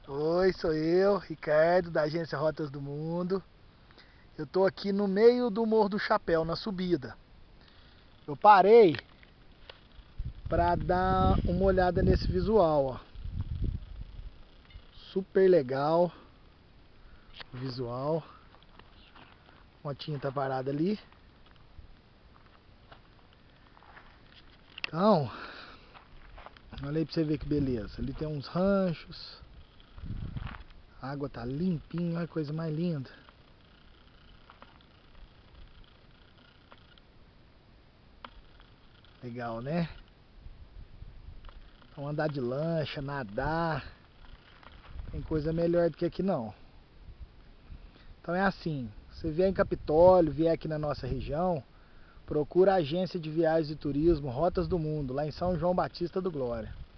Oi, sou eu, Ricardo, da agência Rotas do Mundo. Eu tô aqui no meio do Morro do Chapéu, na subida. Eu parei pra dar uma olhada nesse visual, ó. Super legal o visual. A motinha tá parada ali. Então, olha aí pra você ver que beleza. Ali tem uns ranchos. A água tá limpinha, olha que coisa mais linda. Legal, né? Então andar de lancha, nadar. Tem coisa melhor do que aqui não. Então é assim, você vier em Capitólio, vier aqui na nossa região, procura a agência de viagens e turismo Rotas do Mundo, lá em São João Batista do Glória.